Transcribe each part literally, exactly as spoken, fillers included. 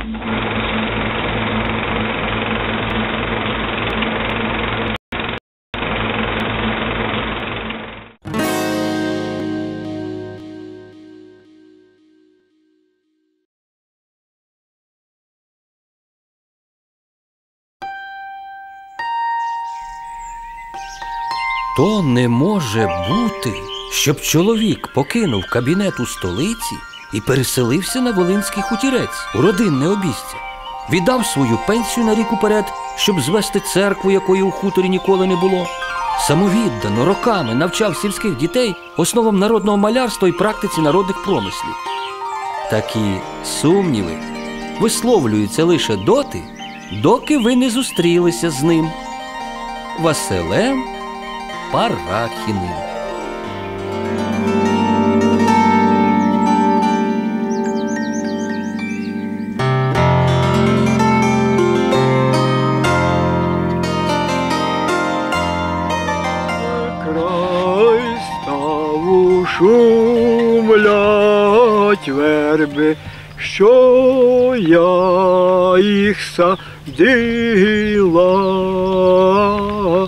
То не може бути, щоб чоловік покинув кабінет у столиці і переселився на Волинський хутірець у родинне обійстя. Віддав свою пенсію на рік уперед, щоб звести церкву, якої у хуторі ніколи не було. Самовіддано, роками навчав сільських дітей основам народного малярства і практиці народних промислів. Такі сумніви висловлюються лише доти, доки ви не зустрілися з ним, Василем Парахіним. Край ставу шумлять верби, що я їх садила.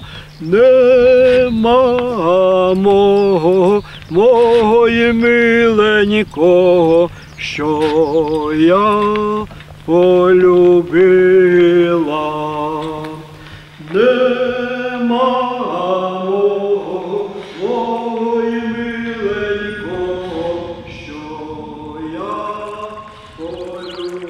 Нема мого, мої миленького, що я полюбила. Нема мого, мої миленького, що я полюбила.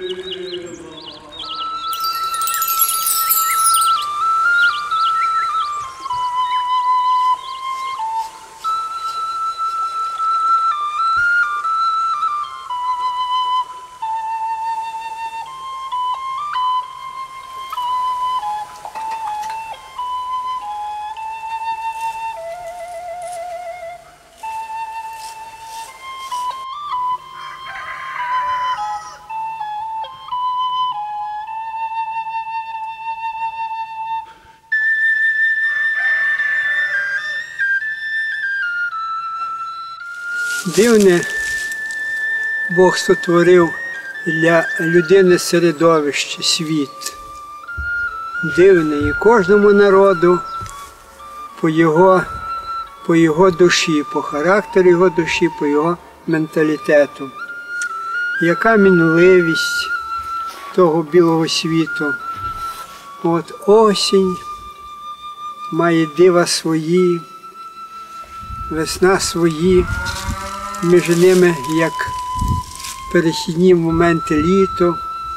Дивне Бог сотворив для людини середовище, світ. Дивне і кожному народу по його, по його душі, по характеру його душі, по його менталітету. Яка мінливість того білого світу. От осінь має дива свої, весна свої, між ними, як перехідні моменти літо,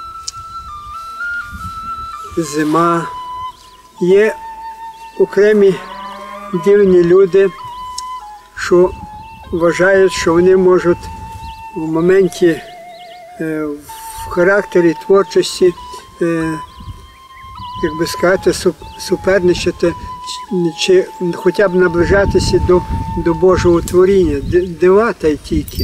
зима. Є окремі дивні люди, що вважають, що вони можуть в моменті, в характері творчості, як би сказати, суперничати, чи хоча б наближатися до, до Божого творіння, дива та й тільки.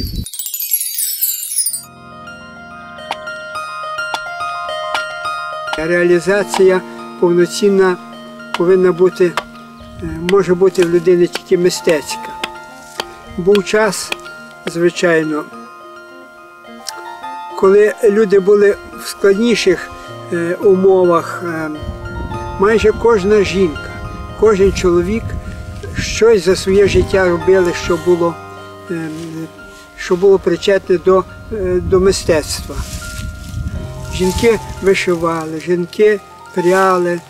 Реалізація повноцінна повинна бути, може бути в людини тільки мистецька. Був час, звичайно, коли люди були в складніших умовах, майже кожна жінка, кожен чоловік щось за своє життя робили, що було, що було причетне до, до мистецтва. Жінки вишивали, жінки пряли,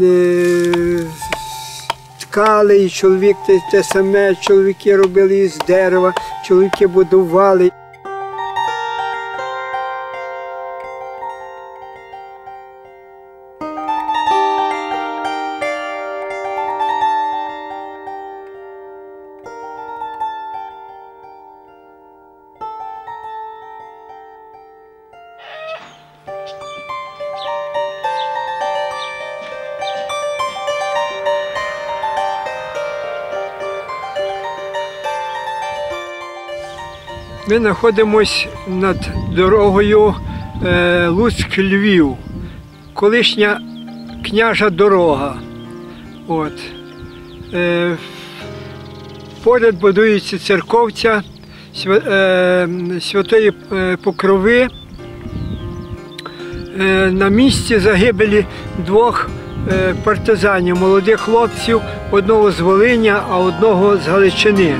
ткали, і чоловік те, те саме, чоловіки робили із дерева, чоловіки будували. Ми знаходимося над дорогою Луцьк-Львів, колишня княжа дорога. От. Поряд будується церковця Святої Покрови. е, на місці загибелі двох е, партизанів, молодих хлопців, одного з Волиня, а одного з Галичини.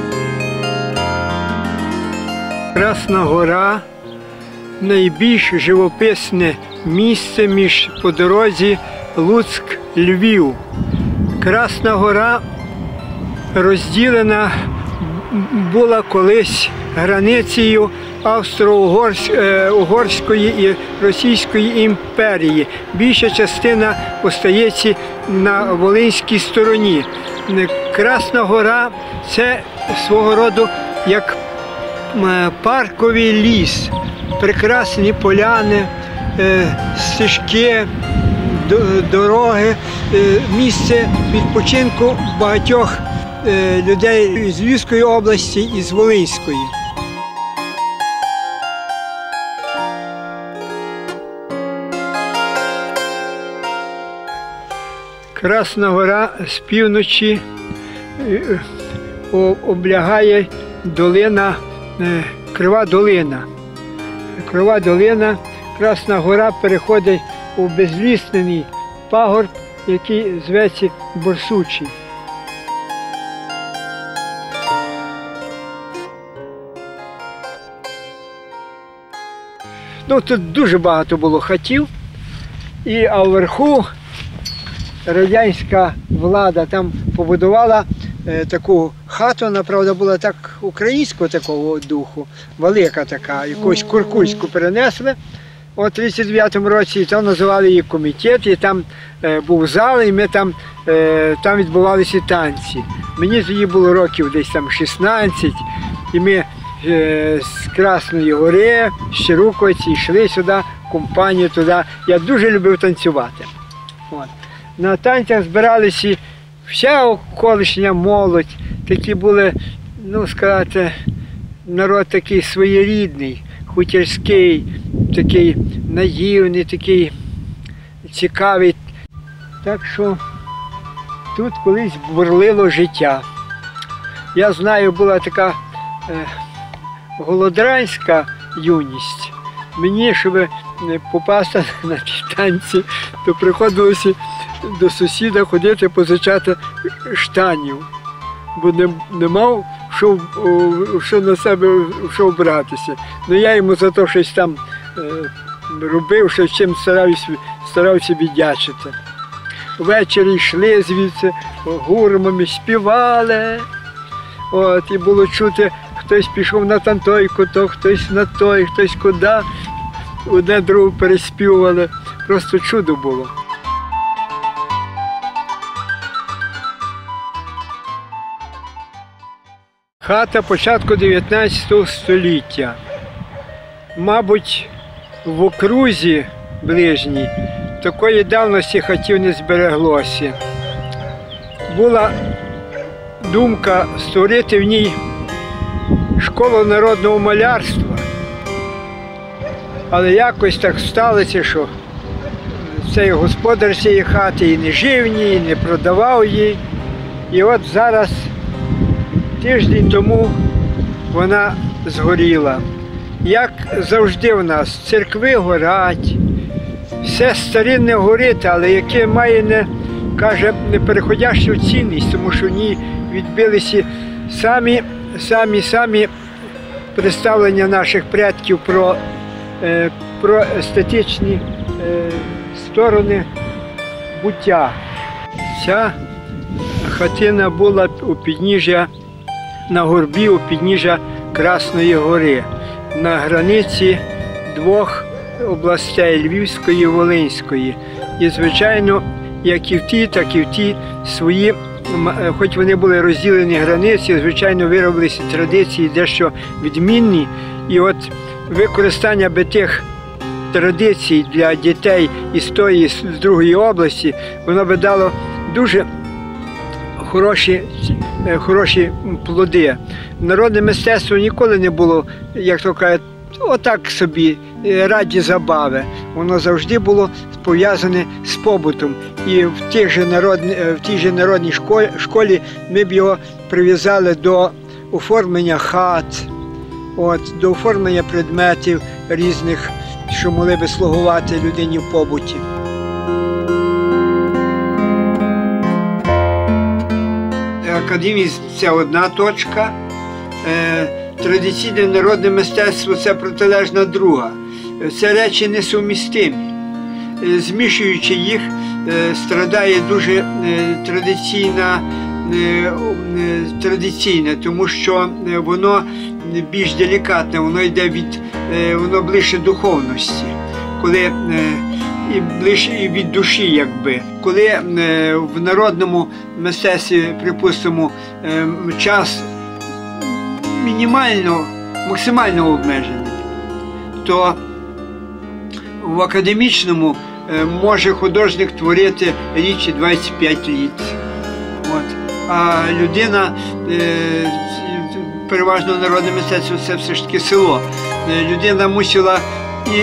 Красна Гора – найбільш живописне місце між по дорозі Луцьк-Львів. Красна Гора розділена була колись границею Австро-Угорської і Російської імперії. Більша частина остається на Волинській стороні. Красна Гора – це свого роду як парковий ліс, прекрасні поляни, стежки, дороги, місце відпочинку багатьох людей з Львівської області і з Волинської. Красна Гора з півночі облягає долина, Крива долина. Крива долина, Красна Гора переходить у безліснений пагорб, який зветься Борсучий. Ну, тут дуже багато було хатів, і, а вверху радянська влада там побудувала е, таку хату, вона, правда, була так українського такого духу, велика така, якусь куркульську перенесли у тридцять дев'ятому році, і там називали її комітет, і там е, був зал, і ми там, е, там відбувалися танці. Мені тоді було років десь там шістнадцять, і ми е, з Красної Гори, з Щеруківці йшли сюди, компанію туди. Я дуже любив танцювати. От. На танцях збиралися вся околишня молодь, такі були, ну сказати, народ такий своєрідний, хутірський, такий наївний, такий цікавий. Так що тут колись бурлило життя. Я знаю, була така е, голодранська юність. Мені, щоб попасти на ті танці, то приходилося до сусіда ходити позичати штанів, бо не, не мав що, що на себе що вбратися. Ну я йому за те щось там е, робив, що чим старався, старався віддячити. Ввечері йшли звідси, гурмами співали. От, і було чути, хтось пішов на той куток, хтось на той, хтось куди. Одне другу переспівували. Просто чудо було. Хата початку дев'ятнадцятого століття. Мабуть, в окрузі ближній такої давності хатів не збереглося. Була думка створити в ній школу народного малярства, але якось так сталося, що цей господар цієї хати і не жив в ній, і не продавав її. І от зараз, тиждень тому, вона згоріла. Як завжди в нас, церкви горять, все старинне горить, але яке має, не, каже, непереходящу цінність, тому що в ній відбилися самі, самі, самі представлення наших предків про, е, про естетичні е, сторони буття. Ця хатина була у підніжжя, на горбі у підніжжя Красної Гори, на границі двох областей Львівської і Волинської. І, звичайно, як і в ті, так і в ті свої, хоч вони були розділені границі, звичайно, вироблилися традиції дещо відмінні. І от використання би тих традицій для дітей із тої, з другої області, воно би дало дуже хороші, хороші плоди. Народне мистецтво ніколи не було, як то кажуть, отак собі, раді забави. Воно завжди було пов'язане з побутом. І в, тих же народні, в тій же народній школі, школі ми б його прив'язали до оформлення хат, от, до оформлення предметів різних що могли би слугувати людині в побуті. Академія – це одна точка, традиційне народне мистецтво – це протилежна друга. Це речі несумістимі. Змішуючи їх, страдає дуже традиційна, традиційне, тому що воно більш делікатне, воно йде від, воно ближче духовності, коли і ближче і від душі, якби. Коли в народному мистецтві, припустимо, час мінімально, максимально обмежений, то в академічному може художник творити річ двадцять п'ять літ. От. А людина, переважно народне мистецтво, це все ж таки село. Людина мусила і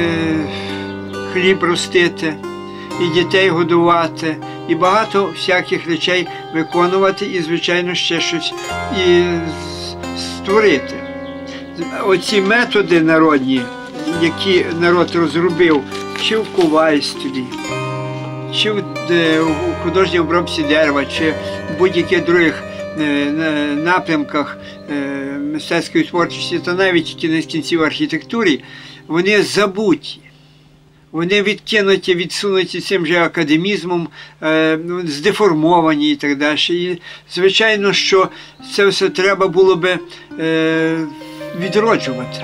хліб ростити, і дітей годувати, і багато всяких речей виконувати, і, звичайно, ще щось і створити. Оці методи народні, які народ розробив, чи в ковальстві, чи в художній обробці дерева, чи в будь-яких других напрямках мистецької творчості, та навіть кінець кінців в архітектурі, вони забуті. Вони відкинуті, відсунуті цим же академізмом, здеформовані і так далі. І, звичайно, що це все треба було би відроджувати.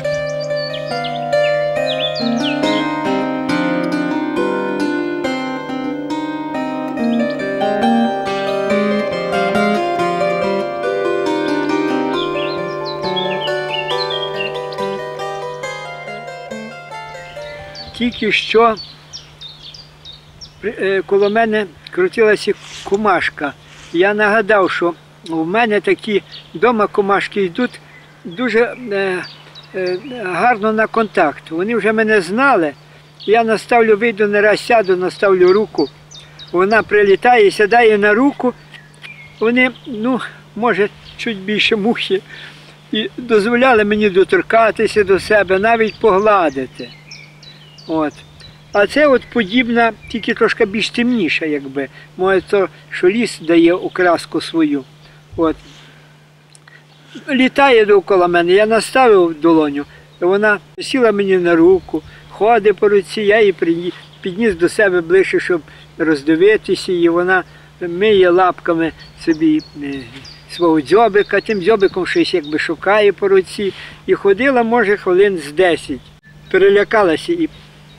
Тільки що коло мене крутилася комашка. Я нагадав, що у мене такі вдома комашки йдуть дуже е, е, гарно на контакт. Вони вже мене знали. Я наставлю, вийду, не раз сяду, наставлю руку. Вона прилітає, сідає на руку. Вони, ну, може, чуть більше мухи. І дозволяли мені доторкатися до себе, навіть погладити. От. А це от подібна, тільки трошки більш темніша, якби. Може, то, що ліс дає окраску свою. От. Літає довкола мене, я наставив долоню, вона сіла мені на руку, ходить по руці, я її підніс до себе ближче, щоб роздивитися, і вона миє лапками собі свого дзьобика, тим дзьобиком щось якби шукає по руці. І ходила, може, хвилин з десять. Перелякалася і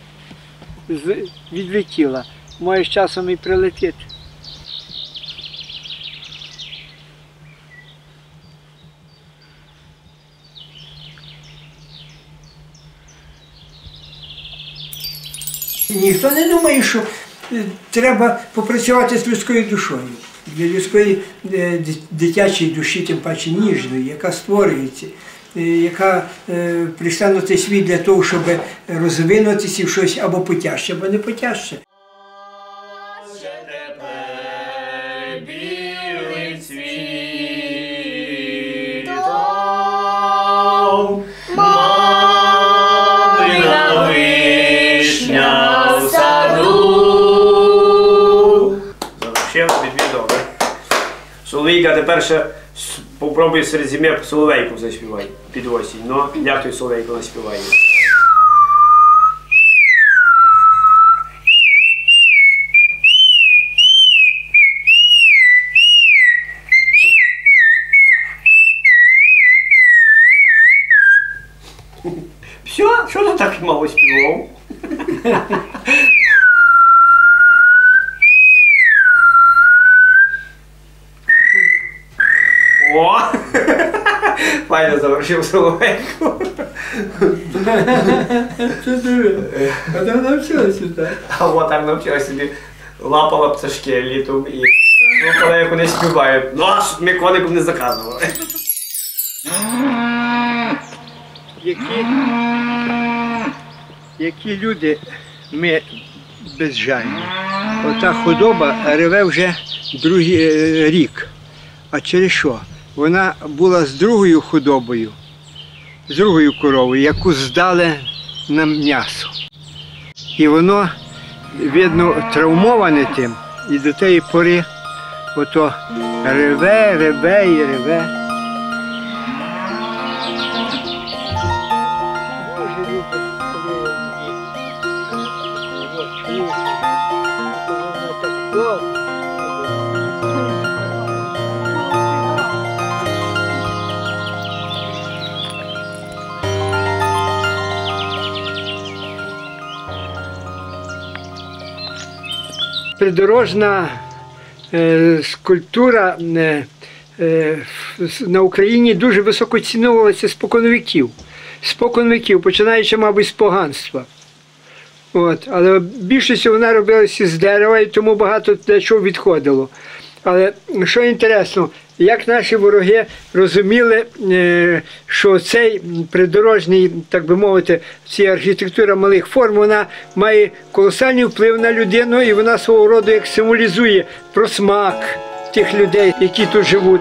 відлетіла. Може, з часом і прилетіти. Ніхто не думає, що треба попрацювати з людською душою. Для людської дитячої душі, тим паче ніжної, яка створюється, яка прийшла на цей світ для того, щоб розвинутися в щось або потяжче, або не потяжче. Соловейка, тепер ще попробуй серед зими соловейку заспівай під осінь. Ну, як той соловейку наспіває? Все? Що ти так мало співав? О! Файно завершив соловейку. Це диви. А там навчилася так. А от так навчилася собі. Лапала пташки літом і слухала, як вони співають. Ну, аж ми коником не заказували. Які, які люди ми безжальні. Ота худоба реве вже другий рік. А через що? Вона була з другою худобою, з другою коровою, яку здали на м'ясо. І воно, видно, травмоване тим, і до тієї пори ото реве, реве і реве. Придорожна е, скульптура е, е, на Україні дуже високо цінувалася споконвіків. Споконвіків, починаючи, мабуть, з поганства. От. Але більшістю вона робилася з дерева, і тому багато для чого відходило. Але що інтересно, як наші вороги розуміли, що цей придорожний, так би мовити, ця архітектура малих форм, вона має колосальний вплив на людину, і вона свого роду як символізує просмак тих людей, які тут живуть.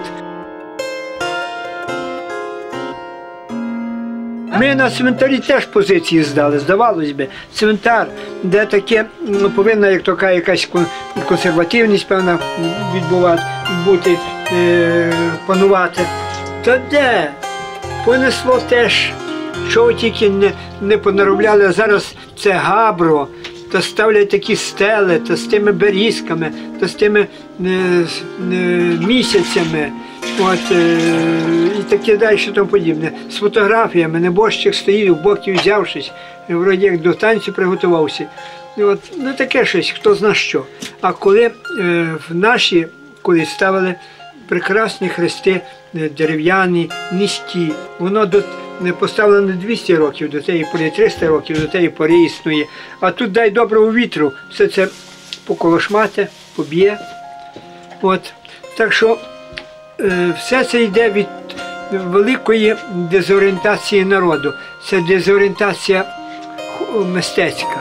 Ми на цвинтарі теж позиції здали, здавалось би. Цвинтар, де таке, ну, повинна, як така, якась консервативність, певна, відбувати, бути, е, панувати. Та де? Понесло теж, чого тільки не, не понаробляли, а зараз це габро, та ставлять такі стели, та з тими берізками, та з тими е, е, місяцями. От, е, і таке далі, що тому подібне. З фотографіями, небожчик стоїть, в боки взявшись, вроді як до танцю приготувався. І от, ну таке щось, хто зна що. А коли е, в наші, коли ставили прекрасні хрести е, дерев'яні, низькі, воно до, не поставлено двісті років, до тієї пори триста років, до тієї пори існує. А тут дай доброго вітру, все це поколошмате, поб'є. От, так що все це йде від великої дезорієнтації народу. Це дезорієнтація мистецька.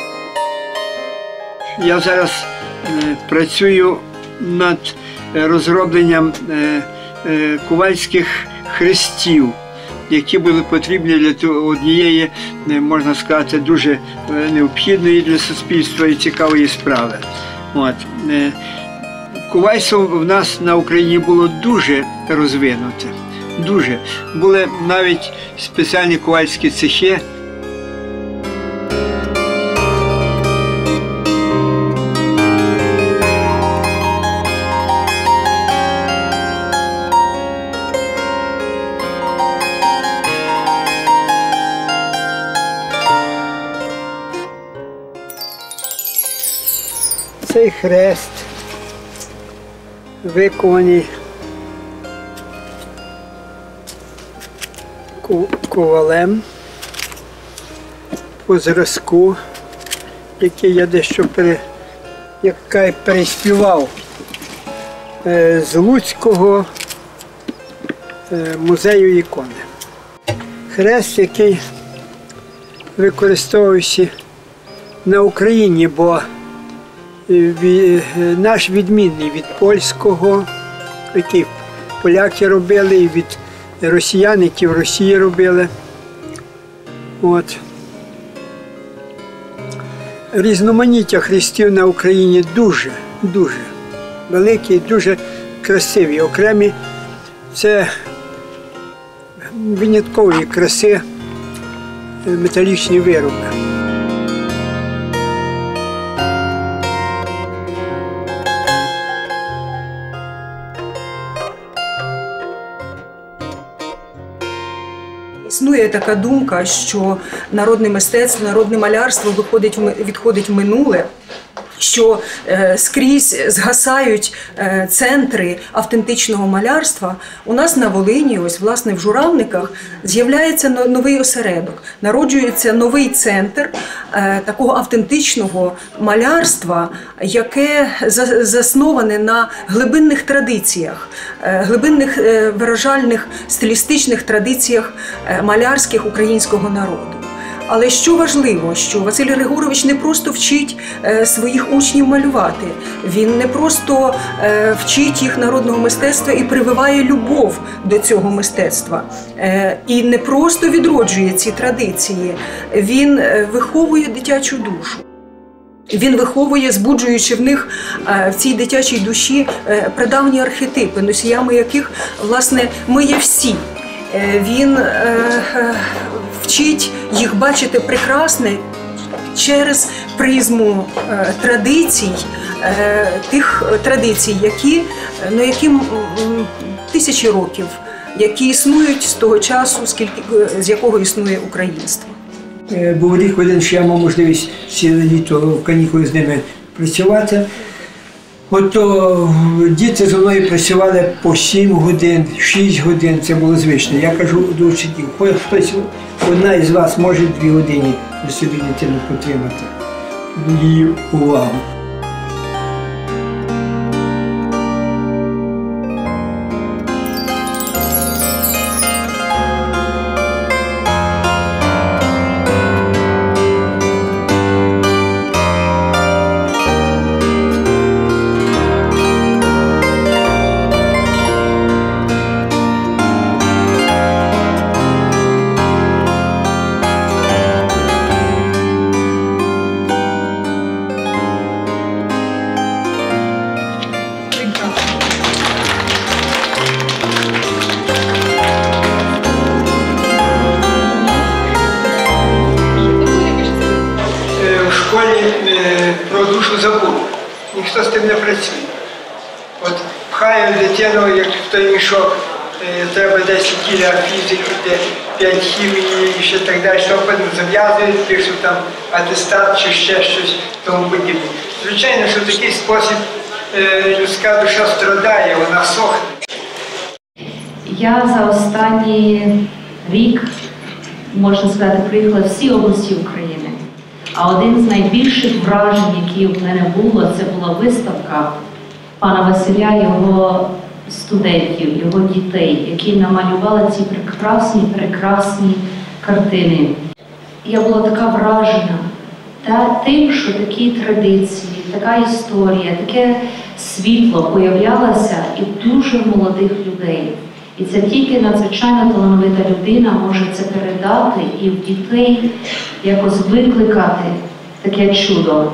Я зараз працюю над розробленням ковальських хрестів, які були потрібні для однієї, можна сказати, дуже необхідної для суспільства і цікавої справи. От. Ковальство в нас на Україні було дуже розвинуте, дуже. Були навіть спеціальні ковальські цехи. Цей хрест виконані ковалем по зразку, який я дещо пере, яка переспівав з Луцького музею ікони. Хрест, який використовувався на Україні, бо наш відмінний від польського, який поляки робили, і від росіян, які в Росії робили. От. Різноманіття хрестів на Україні дуже, дуже великі і дуже красиві. Окремі це виняткові краси металічні вироби. Існує така думка, що народне мистецтво, народне малярство виходить, відходить в минуле, що е, скрізь згасають е, центри автентичного малярства. У нас на Волині, ось власне в Журавниках, з'являється новий осередок, народжується новий центр е, такого автентичного малярства, яке за, засноване на глибинних традиціях, е, глибинних е, виражальних стилістичних традиціях е, малярських українського народу. Але що важливо, що Василь Григорович не просто вчить е, своїх учнів малювати, він не просто е, вчить їх народного мистецтва і прививає любов до цього мистецтва. Е, і не просто відроджує ці традиції, він е, виховує дитячу душу. Він виховує, збуджуючи в них, в цій дитячій душі, прадавні архетипи, носіями яких, власне, ми є всі. Він вчить їх бачити прекрасне через призму традицій, тих традицій, які, ну, яким тисячі років, які існують з того часу, скільки, з якого існує українство. Був рік один, що я мав можливість ціле літо в канікули з ними працювати. От то діти зі мною працювали по сім годин, шість годин, це було звично. Я кажу до учителів, хтось, одна із вас може дві години при собі дитину потримати, її увагу. Про душу забув, ніхто з тим не працює. От пхаю дитину, як в той мішок, треба десять кіля фізики, п'ять хімії і ще так далі, що потім зав'язують, пишуть там атестат чи ще щось тому подібне. Звичайно, що в такий спосіб людська душа страдає, вона сохне. Я за останній рік, можна сказати, приїхала в всі області України. А один з найбільших вражень, які в мене було, це була виставка пана Василя, його студентів, його дітей, які намалювали ці прекрасні, прекрасні картини. Я була така вражена тим, що такі традиції, така історія, таке світло появлялося і в дуже молодих людей. І це тільки надзвичайно талановита людина може це передати і в дітей якось викликати таке чудо.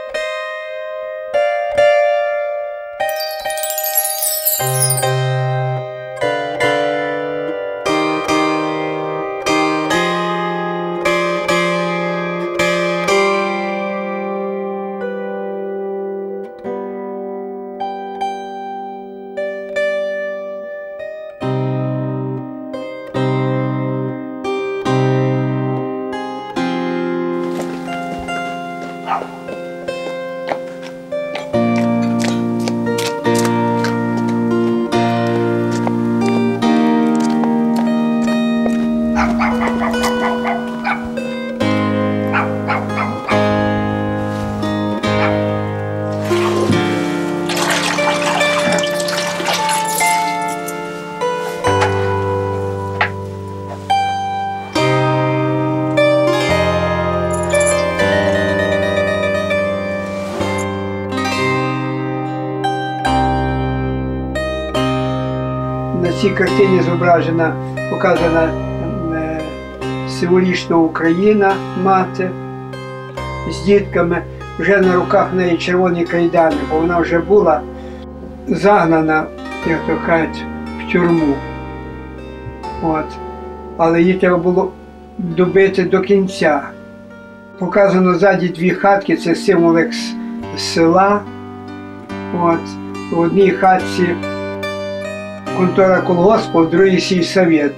На цій картині зображена, показана е, символічно Україна, мати з дітками. Вже на руках в неї червоні кайдани, бо вона вже була загнана, як то кажуть, в тюрму. От. Але її треба було добити до кінця. Показано ззаді дві хатки, це символ як села. От. В одній хатці контора колгоспу, в другій сільсовет.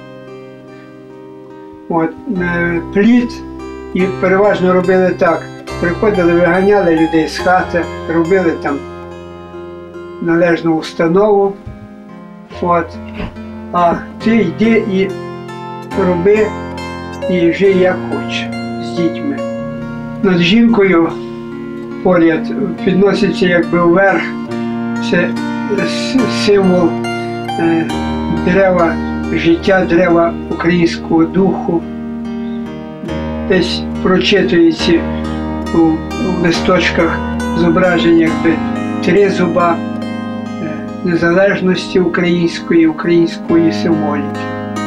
От, пліт, і переважно робили так. Приходили, виганяли людей з хати, робили там належну установу. От. А ти йди і роби, і жий як хочеш з дітьми. Над жінкою поряд підноситься якби вверх, це символ дерева життя, дерева українського духу. десь прочитується у, у листочках зображення якби три зуба незалежності української, української символіки.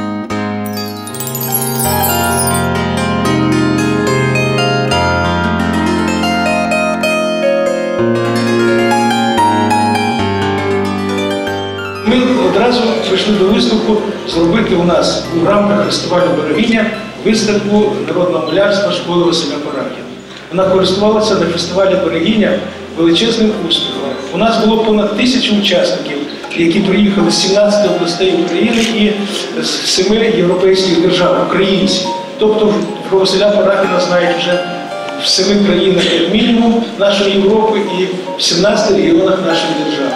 Ми одразу прийшли до висновку зробити у нас у рамках фестивалю «Берегиня» виставку народного малярства школи Василя Парахіна. Вона користувалася на фестивалі «Берегиня» величезним успіхом. У нас було понад тисячу учасників, які приїхали з сімнадцяти областей України і з семи європейських держав, українців. Тобто про Василя Парахіна знають вже в семи країнах як мінімум нашої Європи і в сімнадцяти регіонах нашої держави.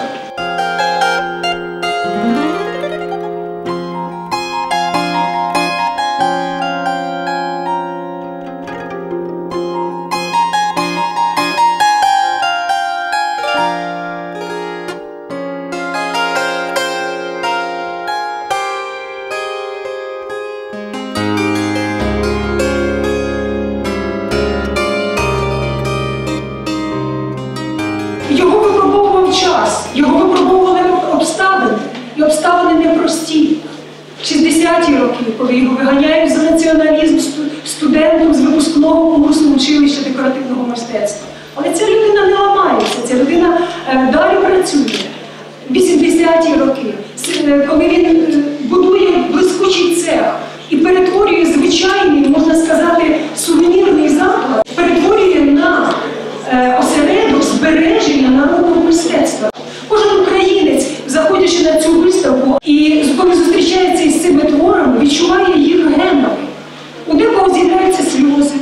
Його випробовував час, його випробовували обставини, і обставини непрості. В шістдесяті роки, коли його виганяють за націоналізм студентом з випускного курсу училища декоративного мистецтва. Але ця людина не ламається, ця людина е, далі працює. вісімдесяті роки, коли він е, будує блискучий цех і перетворює звичайний, можна сказати, сувенірний заклад, перетворює на е, осередок збереження народного мистецтва. Кожен українець, заходячи на цю виставку і коли зустрічається із цими творами, відчуває їх генами. У декого з'являються сльози,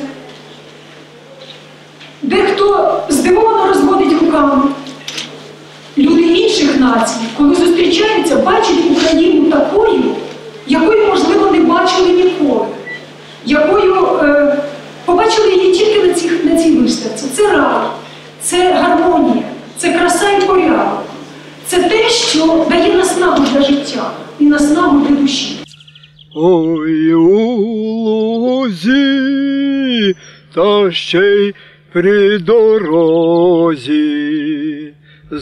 дехто здивовано розводить руками. Люди інших націй, коли зустрічаються, бачать Україну такою, якою, можливо, не бачили ніколи, якою е, побачили її тільки на, цих, на цій виставці. Це рай, це гармонія, це краса і порядок. Це те, що дає наснагу для життя і наснагу для душі. Ой, у лузі, та ще й при дорозі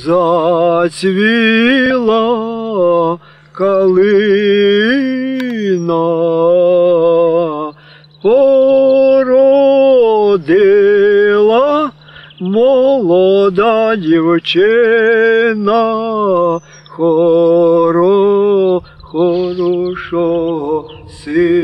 зацвіла калина, породила молода дівчина, хоро, хорошого сина.